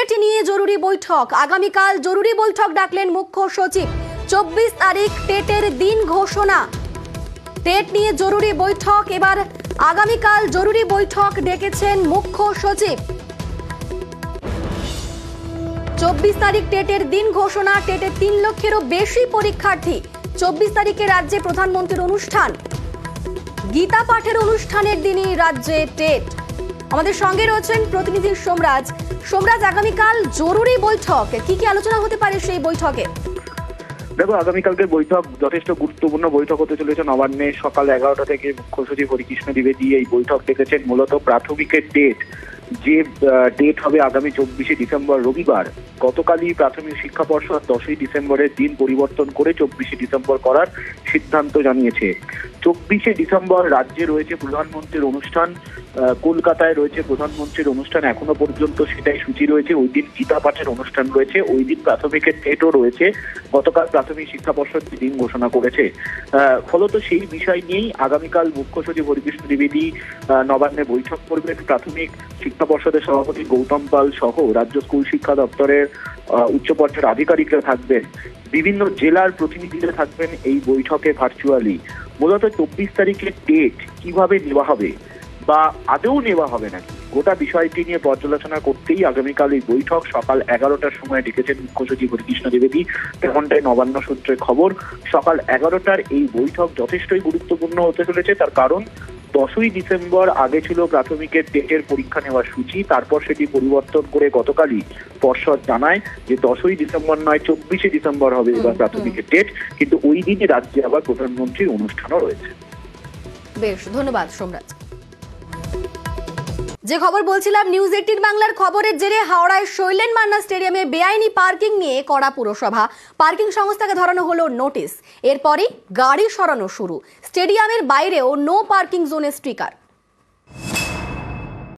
TET নিয়ে জরুরি বৈঠক। আগামীকাল জরুরি বৈঠক ডাকলেন মুখ্য সচিব। 24 তারিখ টেটের দিন ঘোষণা। টেট নিয়ে জরুরি বৈঠক, এবার আগামীকাল জরুরি বৈঠক ডেকেছেন মুখ্য সচিব। 24 তারিখ টেটের দিন ঘোষণা। টেটের 3 লক্ষেরও বেশি পরীক্ষার্থী। 24 তারিখে রাজ্যে প্রধানমন্ত্রীর অনুষ্ঠান, গীতা পাঠের অনুষ্ঠানের দিনই রাজ্যে টেট। আমাদের সঙ্গে রয়েছেন প্রতিনিধি সোমরাজ। সোমরাজ, আগামীকাল জরুরি বৈঠক, কি কি আলোচনা হতে পারে সেই বৈঠকে? দেখো, আগামীকালকের বৈঠক যথেষ্ট গুরুত্বপূর্ণ বৈঠক হতে চলেছে। নবান্নে সকাল 11টা থেকে মুখ্য সচিব হরিকৃষ্ণ দ্বিবেদী এই বৈঠক ডেকেছেন। মূলত প্রাথমিকের ডেট, যে ডেট হবে আগামী 24শে ডিসেম্বর রবিবার। গতকালই প্রাথমিক শিক্ষা পর্ষদ 10ই ডিসেম্বরের দিন পরিবর্তন করে 24শে ডিসেম্বর করার সিদ্ধান্ত জানিয়েছে। 24শে ডিসেম্বর রাজ্যে রয়েছে প্রধানমন্ত্রীর অনুষ্ঠান, কলকাতায় রয়েছে প্রধানমন্ত্রীর অনুষ্ঠান, এখনো পর্যন্ত সেটাই সূচি রয়েছে। ওই দিন গীতা পাঠের অনুষ্ঠান রয়েছে, ওই দিন প্রাথমিকের টেটও রয়েছে। গতকাল প্রাথমিক শিক্ষা পর্ষদ দিন ঘোষণা করেছে। ফলত সেই বিষয় নিয়েই আগামীকাল মুখ্য সচিব হরিকৃষ্ণ দ্বিবেদী নবান্নে বৈঠক করবেন। প্রাথমিক শিক্ষা পর্ষদের সভাপতি গৌতম পাল সহ রাজ্য স্কুল শিক্ষা দপ্তরের উচ্চ পর্যায়ের আধিকারিকরা থাকবেন। বিভিন্ন জেলার প্রতিনিধিরা থাকবেন এই বৈঠকে ভার্চুয়ালি। মূলত 24 তারিখের ডেট কিভাবে নেওয়া হবে বা আদৌ নেওয়া হবে নাকি, গোটা বিষয়টি নিয়ে পর্যালোচনা করতেই আগামীকাল এই বৈঠক সকাল 11টার সময় ডেকেছেন মুখ্য সচিব হরিকৃষ্ণ দ্বিবেদী। তেমনটাই নবান্ন সূত্রে খবর। সকাল 11টার এই বৈঠক যথেষ্টই গুরুত্বপূর্ণ হতে চলেছে। তার কারণ 10ই ডিসেম্বর আগে ছিল প্রাথমিকের টেটের পরীক্ষা নেওয়ার সূচি, তারপর সেটি পরিবর্তন করে গতকালই পর্ষদ জানায় যে 10ই ডিসেম্বর নয় 24শে ডিসেম্বর হবে এবার প্রাথমিকের টেট। কিন্তু ওই দিনই রাজ্যে আবার প্রধানমন্ত্রীর অনুষ্ঠানও রয়েছে। বেশ, ধন্যবাদ সোমরাজ। যে খবর বলছিলাম, নিউজ 18 বাংলার খবরের জেরে হাওড়ায় শৈলেন মান্না স্টেডিয়ামে বেআইনি পার্কিং নিয়ে কড়া পুরসভা। পার্কিং সংস্থাকে ধরানো হলো নোটিশ। এরপরই গাড়ি সরানো শুরু। স্টেডিয়ামের বাইরেও নো পার্কিং জোনের স্টিকার।